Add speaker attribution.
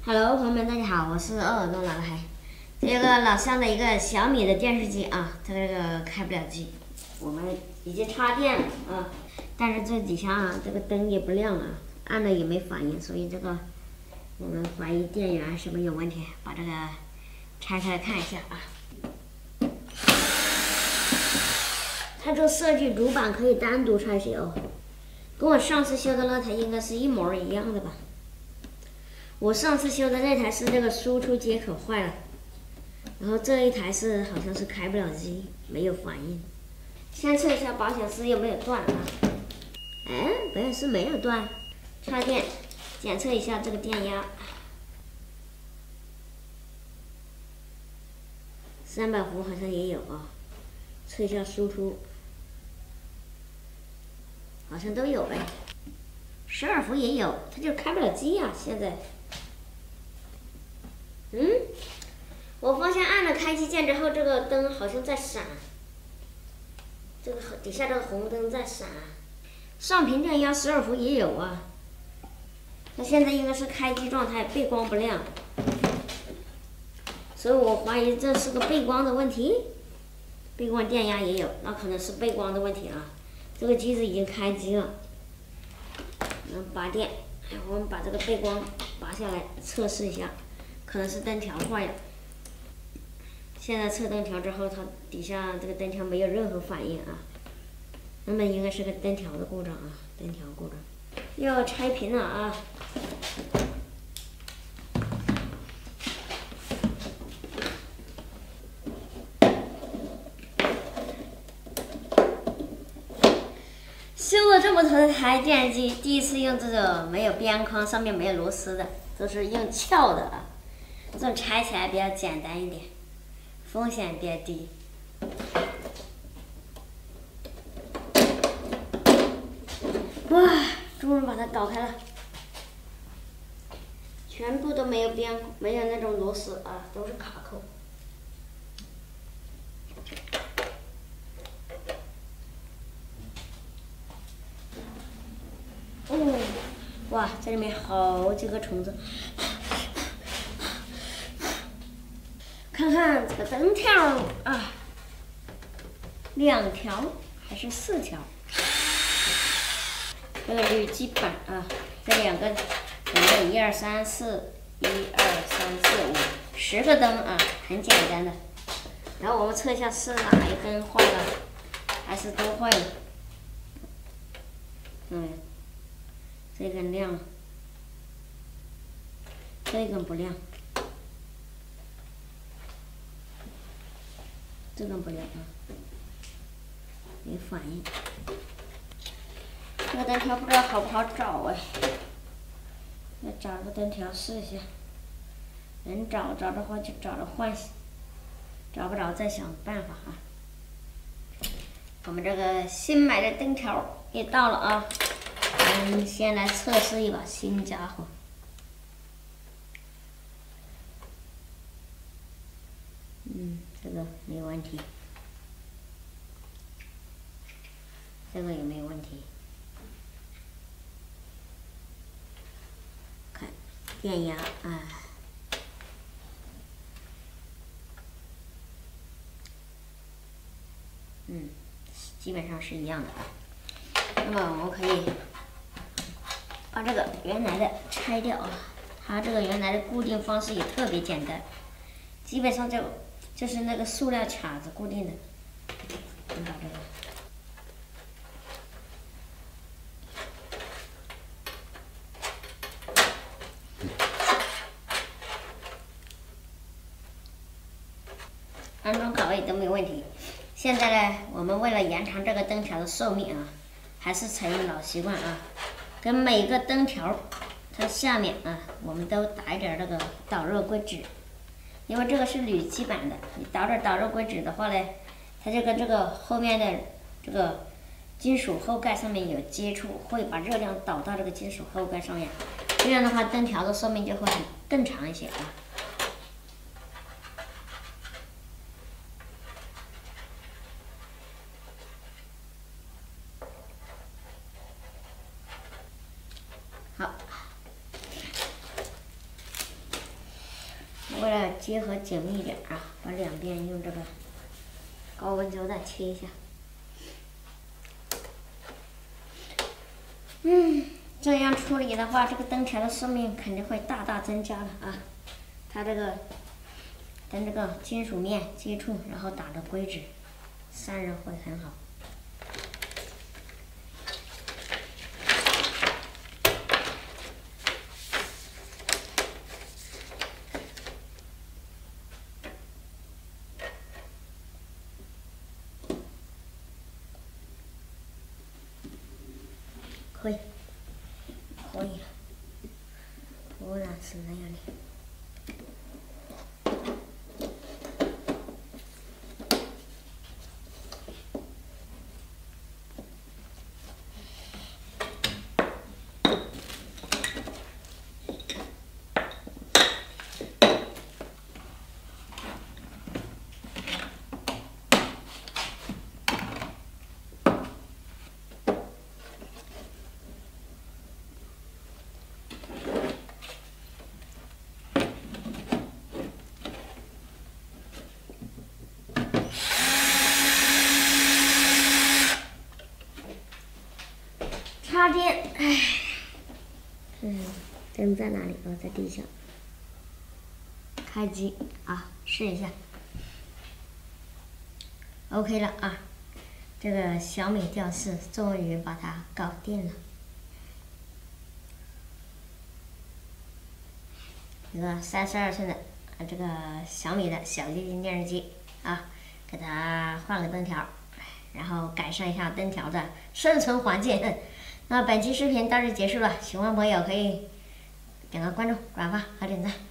Speaker 1: Hello， 朋友们，大家好，我是鄂尔多老海。这个老乡的一个小米的电视机啊，它这个开不了机，我们已经插电了啊，但是这底下啊，这个灯也不亮啊，按了也没反应，所以这个我们怀疑电源是不是有问题，把这个拆开来看一下啊。它这个设计主板可以单独拆卸哦，跟我上次修的那台应该是一模一样的吧。我上次修的那台是这个输出接口坏了，然后这一台是好像是开不了机，没有反应。先测一下保险丝有没有断啊？哎，保险丝没有断。插电，检测一下这个电压，300伏好像也有啊。测一下输出，好像都有呗。12伏也有，它就开不了机呀，现在。我发现按了开机键之后，这个灯好像在闪，这个底下这个红灯在闪。上屏电压12伏也有啊，它现在应该是开机状态，背光不亮，所以我怀疑这是个背光的问题。背光电压也有，那可能是背光的问题啊。这个机子已经开机了，拔电，我们把这个背光拔下来测试一下。可能是灯条坏了，现在测灯条之后，它底下这个灯条没有任何反应啊，那么应该是个灯条的故障啊，灯条故障。要拆屏了啊！修了这么多台电视机，第一次用这种没有边框、上面没有螺丝的，都是用撬的啊。这种拆起来比较简单一点，风险比较低。哇，终于把它搞开了，全部都没有没有那种螺丝啊，都是卡扣。哦，哇，这里面好几个虫子。看看这个灯条啊，2条还是4条？这个铝基板啊，这2个1、2、3、4，1、2、3、4、5， 10个灯啊，很简单的。然后我们测一下是哪一根坏了，还是都坏了？这根亮了，这根不亮。这根不亮啊，没反应。这个灯条不知道好不好找哎，再找个灯条试一下。能找着的话就找着换，找不着再想办法啊。我们这个新买的灯条也到了啊，我们先来测试一把新家伙。这个没问题，这个也没问题。看电压啊，基本上是一样的啊。那么我们可以把这个原来的拆掉啊，它这个原来的固定方式也特别简单，基本上就是那个塑料卡子固定的。我们把这个安装卡位都没有问题。现在呢，我们为了延长这个灯条的寿命啊，还是采用老习惯啊，跟每个灯条它下面啊，我们都打一点那个导热硅脂。因为这个是铝基板的，你打点导热硅脂的话呢，它就跟这个后面的这个金属后盖上面有接触，会把热量导到这个金属后盖上面，这样的话灯条的寿命就会更长一些啊。好， 了结合紧密一点啊，把两边用这个高温胶带切一下。这样处理的话，这个灯条的寿命肯定会大大增加的啊。它这个跟这个金属面接触，然后打的硅脂，散热会很好。可以，可以了，果然是那样的。插电，哎，灯在哪里？哦，在地下。开机啊，试一下。OK 了啊，这个小米吊饰终于把它搞定了。一个32寸的这个小米的小液晶电视机啊，给它换个灯条，然后改善一下灯条的生存环境。那本期视频到这结束了，喜欢朋友可以点个关注、转发和点赞。